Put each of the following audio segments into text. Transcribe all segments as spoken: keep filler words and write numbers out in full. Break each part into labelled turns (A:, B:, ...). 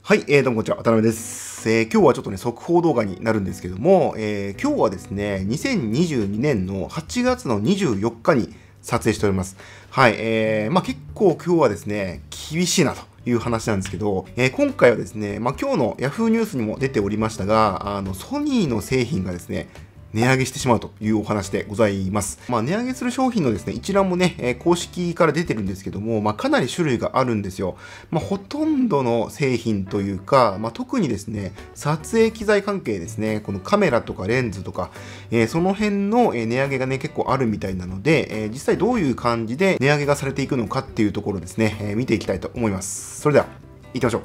A: はい、えー、どうもこんにちは、渡辺です。えー、今日はちょっとね、速報動画になるんですけども、えー、今日はですね、にせんにじゅうにねんのはちがつのにじゅうよっかに撮影しております。はい、えー、まあ結構今日はですね、厳しいなという話なんですけど、えー、今回はですね、まあ今日の Yahoo ニュースにも出ておりましたが、あの、ソニーの製品がですね、値上げしてしまうというお話でございます。まあ、値上げする商品のですね、一覧もね、えー、公式から出てるんですけども、まあ、かなり種類があるんですよ。まあ、ほとんどの製品というか、まあ、特にですね、撮影機材関係ですね、このカメラとかレンズとか、えー、その辺の値上げがね、結構あるみたいなので、えー、実際どういう感じで値上げがされていくのかっていうところですね、えー、見ていきたいと思います。それでは、行きましょう。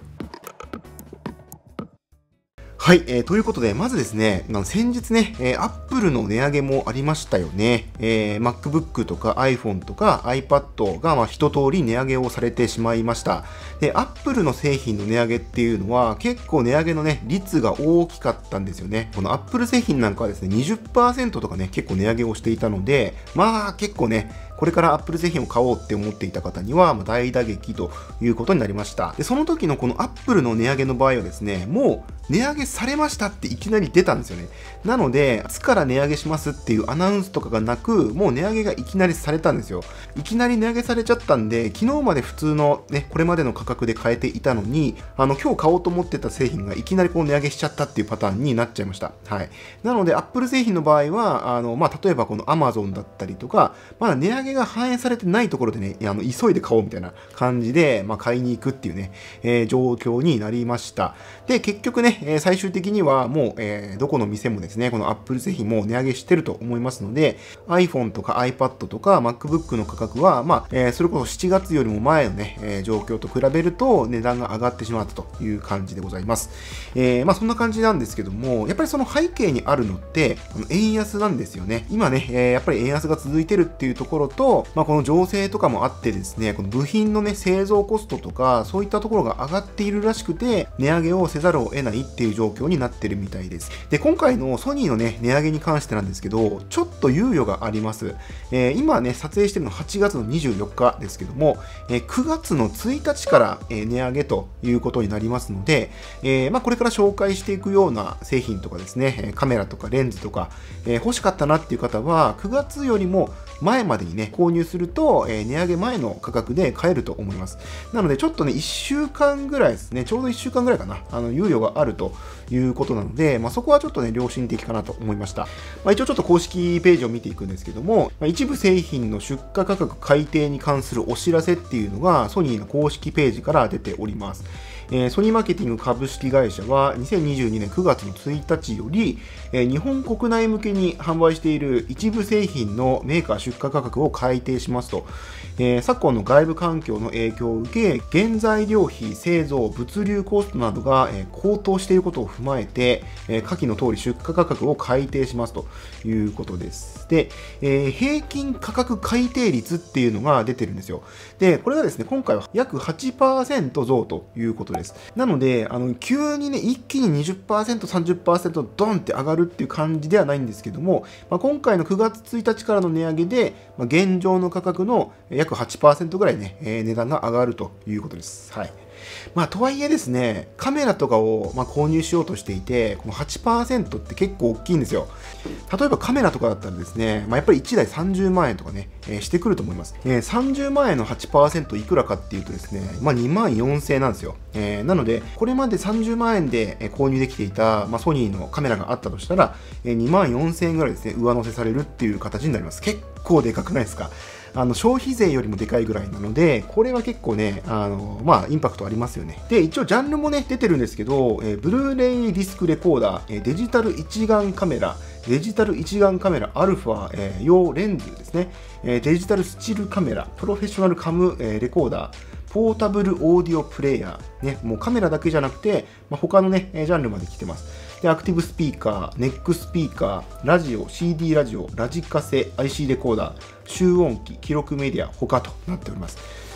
A: はい、えー、ということで、まずですね、先日ね、えー、Apple の値上げもありましたよね。えー、MacBook とか iPhone とか iPad がまあ一通り値上げをされてしまいました。で、Apple の製品の値上げっていうのは結構値上げのね、率が大きかったんですよね。この Apple 製品なんかはですね、にじゅっパーセントとかね、結構値上げをしていたので、まあ結構ね、これから Apple 製品を買おうって思っていた方には、まあ、大打撃ということになりました。で、その時のこの Apple の値上げの場合はですね、もう値上げされましたっていきなり出たんですよね。なので、いつから値上げしますっていうアナウンスとかがなく、もう値上げがいきなりされたんですよ。いきなり値上げされちゃったんで、昨日まで普通のね、これまでの価格で買えていたのに、あの、今日買おうと思ってた製品がいきなりこう値上げしちゃったっていうパターンになっちゃいました。はい。なので、Apple 製品の場合は、あの、まあ、例えばこの Amazon だったりとか、まだ値上げが反映されてないところでね、あの急いで買おうみたいな感じで、まあ、買いに行くっていうね、えー、状況になりました。で、結局ね、えー、最終的にはもう、えー、どこの店もですね、この Apple 製品も値上げしてると思いますので、iPhone とか iPad とか MacBook の価格は、まあ、えー、それこそしちがつよりも前のね、えー、状況と比べると値段が上がってしまったという感じでございます。えー、まあ、そんな感じなんですけども、やっぱりその背景にあるのって、あの円安なんですよね。今ね、えー、やっぱり円安が続いてるっていうところと、まあ、この情勢とかもあってですね、この部品のね、製造コストとか、そういったところが上がっているらしくて、値上げをせざるを得ないっていう状況になってるみたいです。で、今回のソニーのね、値上げに関してなんですけど、ちょっと猶予があります。えー、今ね、撮影してるのはちがつのにじゅうよっかですけども、えー、くがつのついたちから、えー、値上げということになりますので、えー、まあ、これから紹介していくような製品とかですね、カメラとかレンズとか、えー、欲しかったなっていう方は、くがつよりも前までにね、購入すると、えー、値上げ前の価格で買えると思います。なので、ちょっとね、いっしゅうかんぐらいですね、ちょうどいっしゅうかんぐらいかな、あの、猶予があるということなので、まあ、そこはちょっとね、良心的かなと思いました。まあ、一応ちょっと公式ページを見ていくんですけども、まあ、一部製品の出荷価格改定に関するお知らせっていうのが、ソニーの公式ページから出ております。えー、ソニーマーケティング株式会社はにせんにじゅうにねんくがつのついたちより、えー、日本国内向けに販売している一部製品のメーカー出荷価格を改定しますと、えー、昨今の外部環境の影響を受け、原材料費、製造、物流コストなどが、えー、高騰していることを踏まえて、えー、下記の通り出荷価格を改定しますということです。で、えー、平均価格改定率っていうのが出てるんですよ。で、これがですね、今回は約 はちパーセント 増ということです。なので、あの急にね、一気に にじゅっパーセント、さんじゅっパーセント ドンって上がるっていう感じではないんですけども、まあ、今回のくがつついたちからの値上げで、まあ、現状の価格の約 はちパーセント ぐらいね、えー、値段が上がるということです。はい。まあ、とはいえですね、カメラとかをまあ購入しようとしていて、この はちパーセント って結構大きいんですよ。例えばカメラとかだったらですね、まあ、やっぱりいちだいさんじゅうまんえんとかね、えー、してくると思います。えー、さんじゅうまんえんの はちパーセント いくらかっていうとですね、まあ、にまんよんせんえんなんですよ。えー、なので、これまでさんじゅうまんえんで購入できていた、まあ、ソニーのカメラがあったとしたら、にまんよんせんえんぐらいですね、上乗せされるっていう形になります。結構でかくないですか？あの消費税よりもでかいぐらいなので、これは結構ね、あのまあ、インパクトありますよね。で、一応ジャンルもね、出てるんですけど、えー、ブルーレイディスクレコーダー、えー、デジタル一眼カメラ、デジタル一眼カメラアルファ、えー、用レンズですね、えー、デジタルスチルカメラ、プロフェッショナルカム、えー、レコーダー、ポータブルオーディオプレイヤー、ね、もうカメラだけじゃなくて、まあ、他のね、ジャンルまで来てます。で、アクティブスピーカー、ネックスピーカー、ラジオ、シーディー ラジオ、ラジカセ、アイシー レコーダー、集音機、記録メディア、他となっております。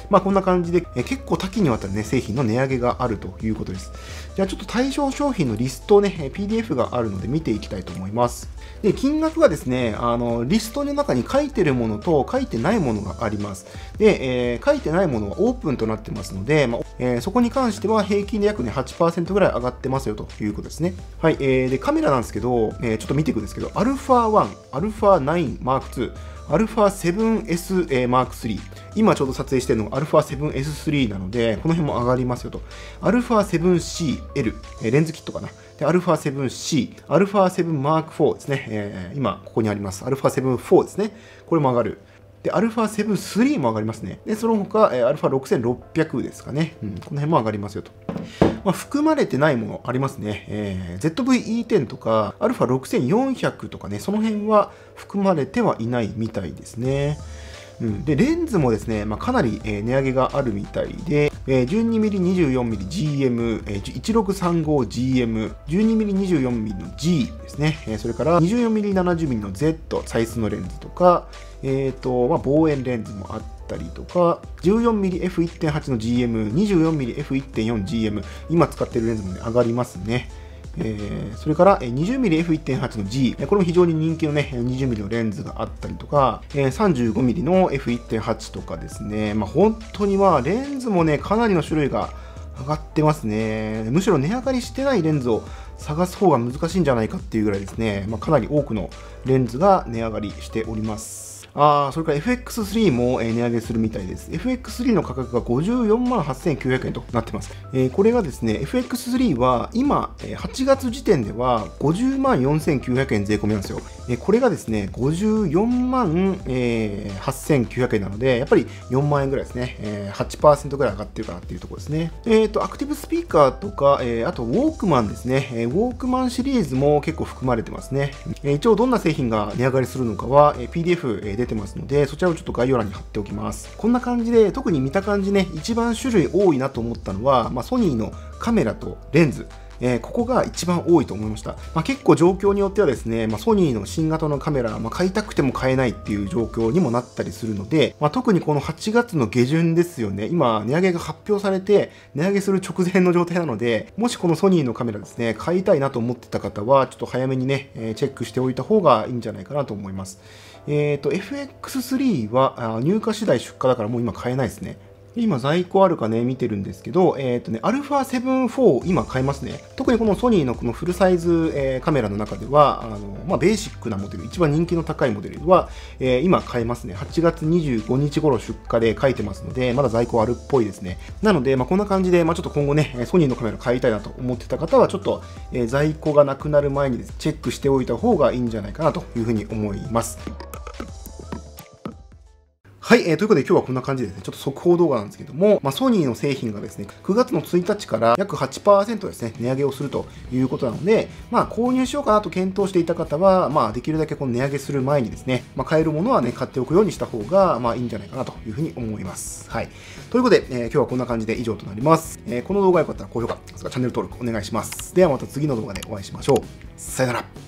A: まあこんな感じで、え結構多岐にわたるね、製品の値上げがあるということです。じゃあちょっと対象商品のリストをね、ピーディーエフ があるので見ていきたいと思います。で、金額がですね、あの、リストの中に書いてるものと書いてないものがあります。で、えー、書いてないものはオープンとなってますので、まあえー、そこに関しては平均で約ね、はちパーセントぐらい上がってますよということですね。はい、えー、で、カメラなんですけど、えー、ちょっと見ていくんですけど、アルファワン、アルファナインマークツー、アルファセブンエス マークスリー。今ちょうど撮影しているのが アルファセブンエススリー なので、この辺も上がりますよと。アルファセブンシーエル、レンズキットかな。で、アルファセブンシー、アルファセブンマークフォーですね。えー、今、ここにあります。アルファセブンフォーですね。これも上がる。で、アルファセブンスリーも上がりますね。で、その他、えー、アルファろくせんろっぴゃくですかね。うん、この辺も上がりますよと。まあ、含まれてないものありますね。えー、ゼットブイイーテン とか、アルファろくせんよんひゃくとかね、その辺は含まれてはいないみたいですね。うん、で、レンズもですね、まあ、かなり、えー、値上げがあるみたいで、えー、じゅうにミリ、にじゅうよんミリ、ジーエム、えー、いちろくさんごジーエム、じゅうにミリ、にじゅうよんミリの G ですね、えー、それからにじゅうよんミリ、ななじゅうミリの Z、サイズのレンズとか、えーとまあ、望遠レンズもあったりとか、じゅうよんミリエフいってんはち の ジーエム、にじゅうよんミリエフいってんよんジーエム、今使っているレンズも、ね、上がりますね。えー、それから にじゅうミリエフいってんはち の G、これも非常に人気のね、にじゅうミリのレンズがあったりとか、さんじゅうごミリの エフいってんはち とかですね、まあ、本当にはレンズもね、かなりの種類が上がってますね。むしろ値上がりしてないレンズを探す方が難しいんじゃないかっていうぐらいですね、まあ、かなり多くのレンズが値上がりしております。あそれから エフエックススリー も値上げするみたいです。エフエックススリー の価格がごじゅうよんまんはっせんきゅうひゃくえんとなってます。えー、これがですね、エフエックススリー は今、はちがつ時点ではごじゅうまんよんせんきゅうひゃくえん税込みなんですよ。えー、これがですね、ごじゅうよんまんはっせんきゅうひゃくえんなので、やっぱりよんまんえんぐらいですね。えー、はちパーセントぐらい上がってるかなっていうところですね。えっと、アクティブスピーカーとか、えー、あとウォークマンですね。えー、ウォークマンシリーズも結構含まれてますね。えー、一応どんな製品が値上がりするのかは、えー、ピーディーエフ、えー、出てますので、そちらをちょっと概要欄に貼っておきます。こんな感じで、特に見た感じね、一番種類多いなと思ったのは、まあ、ソニーのカメラとレンズ。えー、ここが一番多いと思いました。まあ、結構状況によってはですね、まあ、ソニーの新型のカメラ、まあ、買いたくても買えないっていう状況にもなったりするので、まあ、特にこのはちがつの下旬ですよね、今、値上げが発表されて、値上げする直前の状態なので、もしこのソニーのカメラですね、買いたいなと思ってた方は、ちょっと早めにね、えー、チェックしておいた方がいいんじゃないかなと思います。えっと、エフエックススリー は入荷次第出荷だからもう今買えないですね。今在庫あるかね、見てるんですけど、えっとね、アルファセブンフォー今買えますね。特にこのソニーのこのフルサイズ、えー、カメラの中では、あの、まあ、ベーシックなモデル、一番人気の高いモデルは、えー、今買えますね。はちがつにじゅうごにち頃出荷で書いてますので、まだ在庫あるっぽいですね。なので、まあ、こんな感じで、まあ、ちょっと今後ね、ソニーのカメラ買いたいなと思ってた方は、ちょっと、えー、在庫がなくなる前にですね、チェックしておいた方がいいんじゃないかなというふうに思います。はい、えー、ということで今日はこんな感じですね。ちょっと速報動画なんですけども、まあ、ソニーの製品がですね、くがつのついたちから約 はちパーセント ですね、値上げをするということなので、まあ、購入しようかなと検討していた方は、まあ、できるだけこの値上げする前にですね、まあ、買えるものはね、買っておくようにした方が、まあ、いいんじゃないかなというふうに思います。はい。ということで、えー、今日はこんな感じで以上となります。えー、この動画が良かったら高評価、それからチャンネル登録お願いします。ではまた次の動画でお会いしましょう。さよなら。